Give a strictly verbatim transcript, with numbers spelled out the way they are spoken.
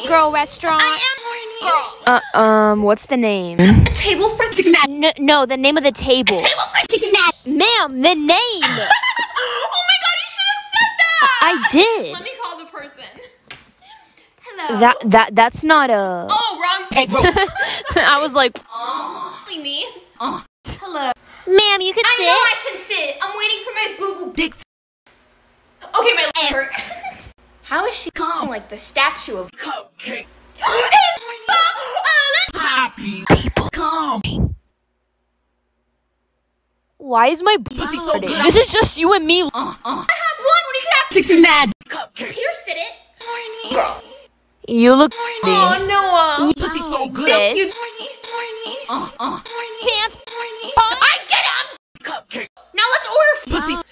girl restaurant? I am horny. Girl. Uh, um, what's the name? Table for mad. No, no, the name of the table. A table for mad. Ma'am, the name. Oh my god, you should have said that. I did. Let me call the person. Hello. That that that's not a. Oh, wrong. Egg roll. I was like, Oh, me. Oh. Hello. ma'am, you can I sit. know I can sit. I'm waiting for my boo boo dick. Okay, my leg hurt. How is she calm like the statue of Cupcake? Happy people calm. Why is my Pussy so hurting? good. This is just you and me. Uh, uh. I have one when you could have six and mad. Cupcake. Pierce did it. Horny. Girl. You look. Oh, Noah. Pussy so good. This. Cute. Horny. Horny. Uh, uh. Horny. Pants. Horny. I get him. Cupcake. Now let's order. Pussy.